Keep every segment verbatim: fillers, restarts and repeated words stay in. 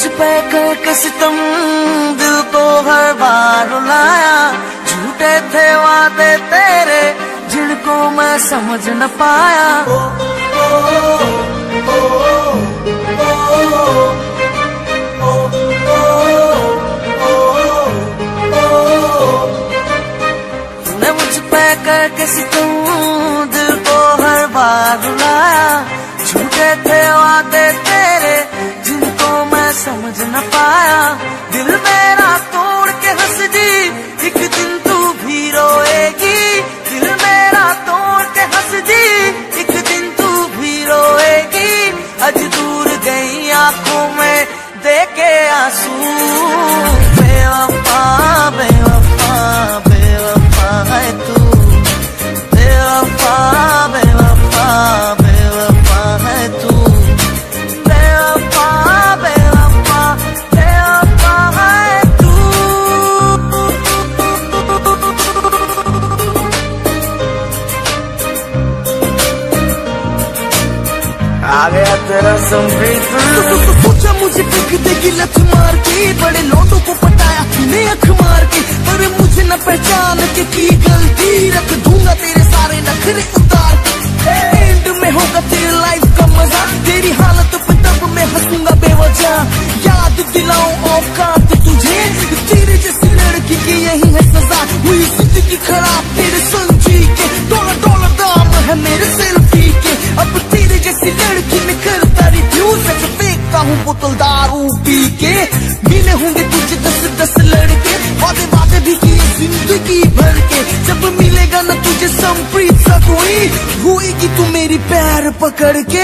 मुझ पे करके सितम दिल को हर बार रुलाया। झूठे थे वादे तेरे जिनको मैं समझ न पाया। ओ, ओ, ओ, ओ, ओ, तूने मुझ पे करके सितम दिल को हर बार रुलाया। झूठे थे वादे तेरे जिनको मैं समझ न पाया। दिल मेरा तोड़ के हंस दी एक दिन तू भी रोएगी। दिल मेरा तोड़ के हंस दी एक दिन तू भी रोएगी। आज दूर गई आंखों में देके आंसू। बेवफा बेवफा बेवफा है तू। बेवफा बेवफा बेवफा है तू। बेवफा बेवफा बेवफा है तू। आ गया तेरा संप्रीत। पूछा मुझे पिक देगी लत मार के। बड़े लोगों को पटाया तूने अख मार के। पर मुझे न पहचान के की गलती। रख दूंगा तेरे सारे नखरे उतार के। एंड में होगा तेरी लाइफ का मजा। तेरी हालत पे तब मैं हंसूंगा बेवजह। याद दिलाऊं औकात तुझे। तेरे जैसी लड़की की यही है सजा। हुई जिंदगी खराब तेरे संजी के। डॉलर डॉलर दाम है मेरे सेल्फी के। अब तेरे जैसी लड़की में करता रिफ्यूज। मैं फेंकता हूँ बोतल दारू पी के। मिले होंगे तुझे दस दस लड़के। वादे वादे भी किए जिंदगी भर के। जब मिलेगा न तुझे संप्रीत सा कोई। होएगी तू मेरी पैर पकड़ के।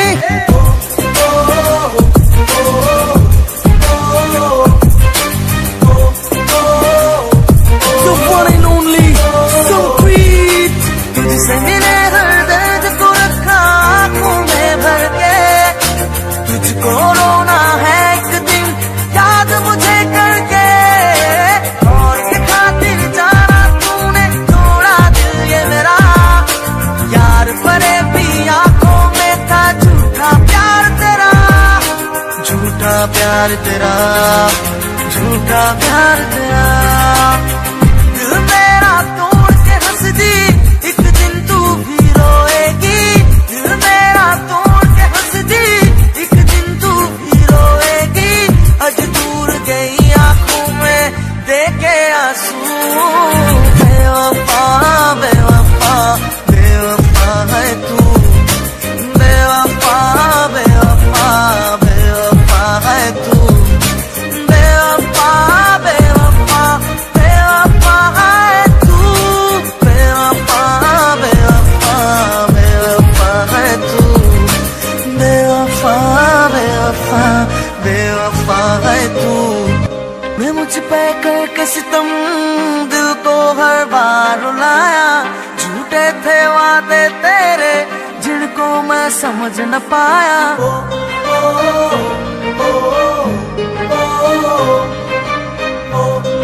The one and only Sampreet. तुझसे मिले हर दर्द को रखा आंखों में भर के। तुझको रोना है एक दिन याद मुझे करके। और के खातिर जाना तूने तोड़ा दिल ये मेरा। यार परे भी आंखों में था झूठा प्यार तेरा। झूठा प्यार तेरा झूठा प्यार तेरा। दिल मेरा तोड़ के हंस दी एक दिन तू भी रोएगी। दिल मेरा तोड़ के हंस दी एक दिन तू भी रोएगी। आज दूर गई आंखों में देके आंसू। बेवफा बेवफा बेवफा है तू। बेवफा बेवफा बेवफा है तू। बेवफा बेवफा बेवफा है तू। बेवफा बेवफा बेवफा है तू। बेवफा बेवफा बेवफा है तू। मैं मुझ पे करके सितम दिल को हर बार रुलाया। झूठे थे वादे तेरे जिनको मैं समझ न पाया। ओ, ओ, ओ, ओ,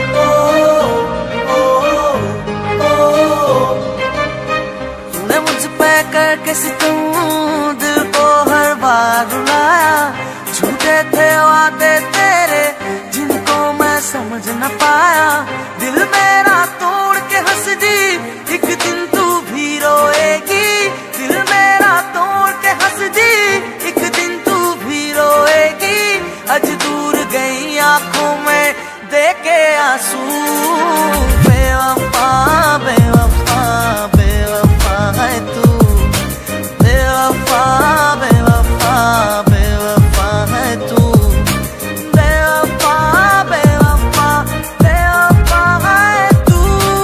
ओ, ओ, तूने मुझ पे करके सितम दिल को हर बार रुलाया। झूठे थे वादे तेरे जिनको मैं समझ न पाया। दिल मेरा तोड़ के हंस दी एक दिन तू भी रोएगी। दिल मेरा तोड़ के हंस दी एक दिन तू भी रोएगी। आज दूर गई आंखों में देके आंसू। बेवफा बेवफा बेवफा है तू। बेवफा बेवफा बेवफा है तू। बेवफा बेवफा बेवफा है तू।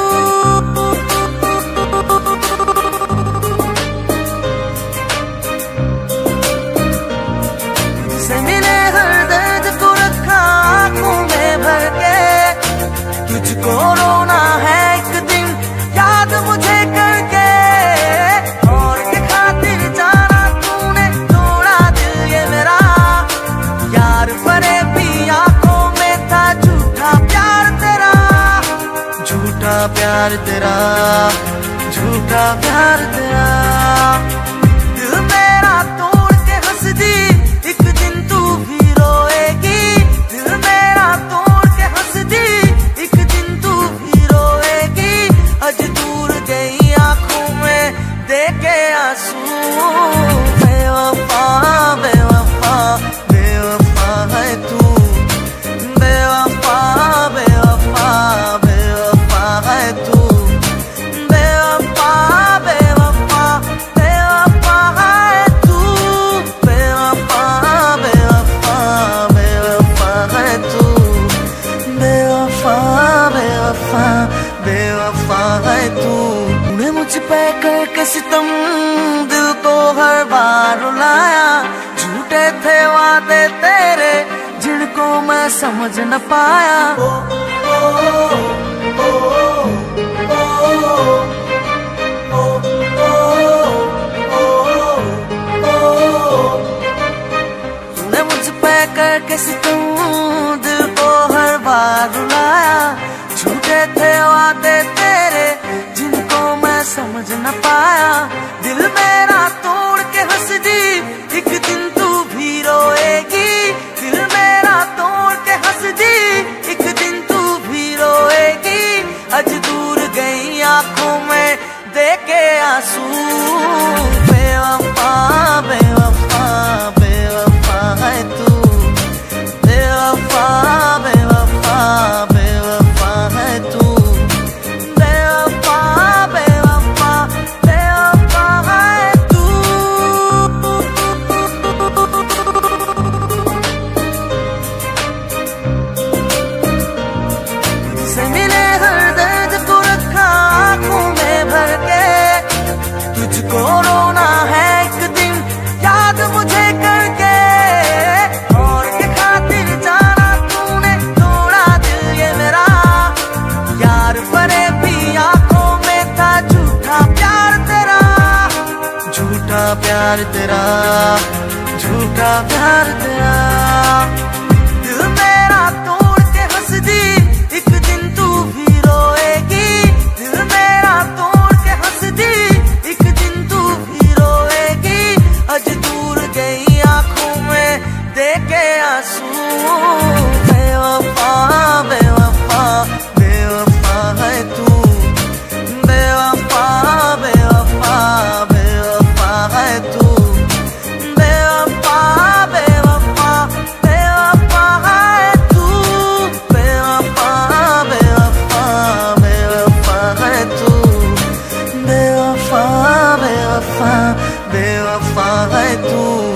से मिले हर दर्द को रखा आंखों में भर के। तुझको रोना है एक दिन याद मुझे करके। और के खातिर जाना तूने तोड़ा दिल ये मेरा। यार परे भी आंखों में था झूठा प्यार तेरा। झूठा प्यार तेरा झूठा प्यार तेरा। दिल मेरा तोड़ के हंस दी एक दिन तू भी रोएगी। दिल के सितम दिल को हर बार रुलाया। झूठे थे वादे तेरे जिनको मैं समझ न पाया। ओ, ओ, ओ, ओ, ओ, ओ, तूने मुझ पे करके सितम दिल को हर बार रुलाया। झूठे थे वादे तेरे जिनको मैं समझ न पाया। दिल मेरा तोड़ के हंस दी एक दिन तू भी रोएगी। दिल मेरा तोड़ के हंस दी एक दिन तू भी रोएगी। आज दूर गई आंखों में देके आंसू। बेवफा बेवफा बेवफा है तू। बेवफा बेवफा बेवफा है तू। बेवफा बेवफा बेवफा है तू। तुझसे मिले हर दर्द को रखा आंखों में भर के। तुझको रोना है एक दिन याद मुझे करके। और के खातिर जाना तूने तोड़ा दिल ये मेरा। यार परे भी आंखों में था झूठा प्यार तेरा। झूठा प्यार तेरा झूठा प्यार तेरा। दिल मेरा तोड़ के हंस दी एक दिन तू भी रोएगी। दिल मेरा तोड़ के हंस दी एक दिन तू भी रोएगी। आज दूर गई आंखों में देके आंसू। बेवफा बेवफा बेवफा है तू। बेवफा बेवफा बेवफा है तू। बेवफा बेवफा बेवफा है तू। बेवफा बेवफा बेवफा है तू। बेवफा बेवफा बेवफा है तू।